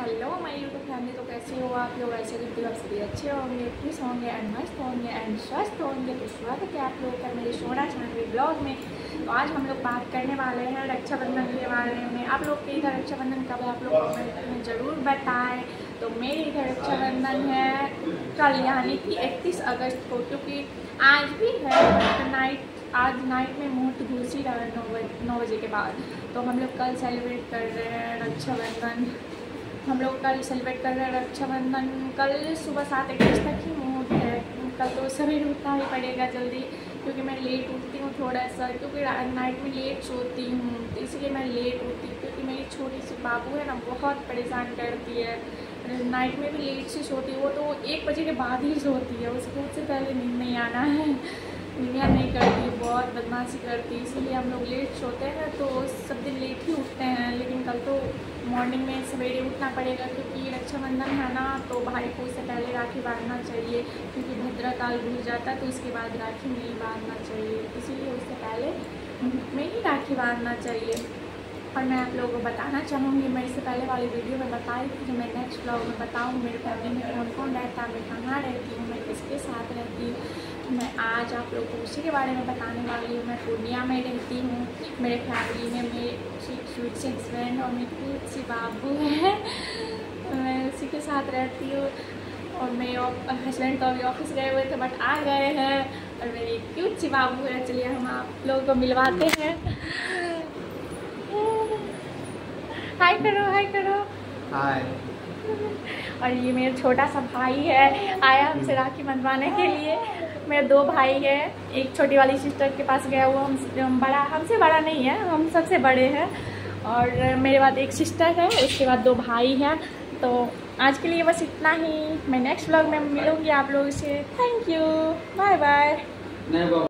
Hello my YouTube family, तो कैसे हो आप लोग? ऐसे करते आप सभी अच्छे होंगे, खुश होंगे एंड मस्त होंगे एंड स्वस्थ होंगे। तो स्वागत है आप लोग का मेरे सोना चैनल ब्लॉग में। तो आज हम लोग बात करने वाले हैं रक्षाबंधन के बारे में। आप लोग के इधर रक्षाबंधन कब है आप लोग कमेंट में ज़रूर बताएं। तो मेरे इधर रक्षाबंधन है कल, यानी कि 31 अगस्त को, क्योंकि आज भी है आज नाइट में मुहूर्त घुस ही रहा है 9 बजे के बाद। तो हम लोग कल सेलिब्रेट कर रहे हैं रक्षाबंधन। कल सुबह 7:31 तक ही मुहूर्त है। कल तो सवेरे उठना ही पड़ेगा जल्दी, क्योंकि मैं लेट उठती हूँ थोड़ा सा, क्योंकि नाइट में लेट सोती हूँ, तो इसलिए मैं लेट उठती हूँ। क्योंकि मेरी छोटी सी बाबू है ना, बहुत परेशान करती है। नाइट में भी लेट से सोती है, वो तो 1 बजे के बाद ही सोती है, उसको उससे पहले नींद नहीं आना है। नींद नहीं करती, बहुत बदमाशी करती है, इसीलिए हम लोग लेट सोते हैं। तो सब दिन लेट ही उठते हैं, लेकिन कल तो मॉर्निंग में सवेरे उठना पड़ेगा, क्योंकि रक्षाबंधन है ना। तो भाई को उससे पहले राखी बांधना चाहिए, क्योंकि भद्रा काल घुस जाता है, तो उसके बाद राखी नहीं बांधना चाहिए, इसीलिए उससे पहले में ही राखी बांधना चाहिए। और मैं आप लोगों को बताना चाहूँगी, मैं इससे पहले वाली वीडियो में बताई थी कि मैं नेक्स्ट ब्लॉग में बताऊँ मेरे फैमिली में कौन कौन रहता है, मैं कहाँ रहती हूँ, मैं किसके साथ रहती हूँ। मैं आज आप लोगों को उसी के बारे में बताने वाली हूँ। मैं पूर्णिया में रहती हूँ, मेरे फैमिली में मेरे स्वीट से हस्बैंड और मेरी क्यूट सी बाबू है, मैं उसी के साथ रहती हूँ। और मेरे हस्बैंड तो अभी ऑफिस गए हुए थे, बट आ गए हैं, और मेरी क्यूट सी बाबू है। चलिए हम आप लोगों को मिलवाते हैं। हाय करो, हाय करो, हाय। और ये मेरा छोटा सा भाई है, आया हमसे राखी बंधवाने के लिए। मेरे 2 भाई हैं, एक छोटी वाली सिस्टर के पास गया हुआ, हमसे बड़ा नहीं है, हम सबसे बड़े हैं। और मेरे बाद एक सिस्टर है, उसके बाद 2 भाई हैं। तो आज के लिए बस इतना ही। मैं नेक्स्ट व्लॉग में मिलूँगी आप लोगों से। Thank you, bye bye.